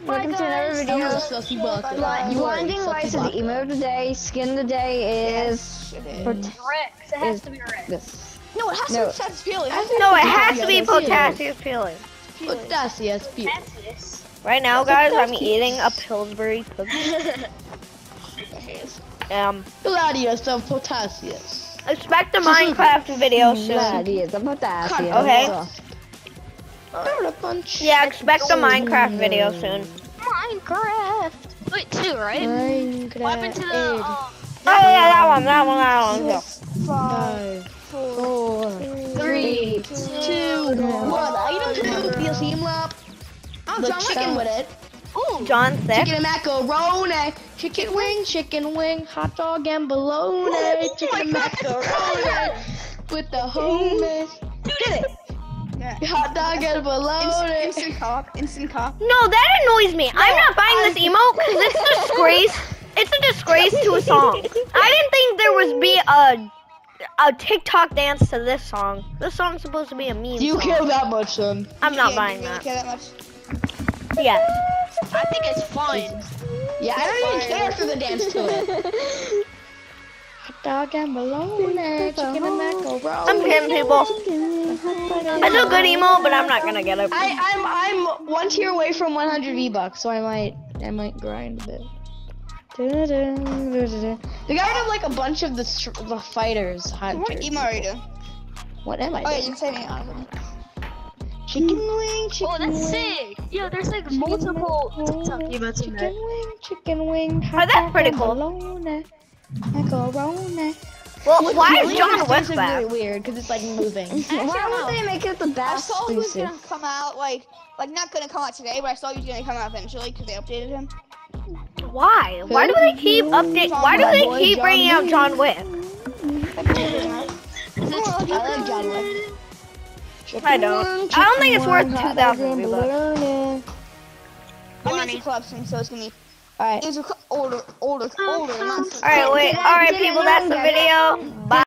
Welcome to another video. Sussy bucket. Blinding lights is the emo of the day. Skin of the day is. Rex. It has to be Rex. This. No, it has to be Potassius Peely. No, it has to be Potassius Peely. Potassius Peely. Potassius. Right now, guys, I'm eating a Pillsbury cookie. Gladius of Potassius. Expect a Minecraft video soon. Gladius of potassium. Okay. Punch. Yeah, expect a Minecraft video soon. Minecraft. Wait, 2, right? What happened to the? Oh yeah, that one. Yeah. 5, 4, 3, 2, 1. Item 2, DLC lap. The chicken with it. Ooh. John thick. Chicken and macaroni. Chicken wing, hot dog and bologna. Chicken and macaroni. With the homies. Get it. Hot dog and bologna. Instant cop. No, that annoys me. I'm not buying this emote because it's a disgrace. It's a disgrace to a song. I didn't think there would be a TikTok dance to this song. This song's supposed to be a meme. Do you song. care that much, son? I'm not Yeah, buying do you really that. care that much? Yes. I think it's fun. Yeah, I don't even care for the dance to it. Hot dog and bologna, chicken and macaroni. I'm kidding, people. It's a good emote, but I'm not gonna get it. I'm 1 tier away from 100 V-Bucks, so I might grind a bit. The guy have like a bunch of the fighters. What emo are you doing? What am I Oh, yeah, doing? you said me honestly. Chicken wing, chicken Oh, that's wing. sick. Yo, there's like multiple TikTok emotes in there. Chicken wing. Oh, that's pretty cool. Macaroni. Well, why is John Wick Really back? weird because it's like moving. Why would they make it the I best saw he was exclusive? gonna come out like not gonna come out today, but I saw he was gonna come out eventually because they updated him. Why? Why do they keep Why do they keep bringing out John Wick? I love John Wick. I don't. I don't think it's worth 2,000 V-Bucks. I'm into club soon, so it's gonna be. Alright. It's older, not. Alright, wait. Alright, people, that's the video. Bye.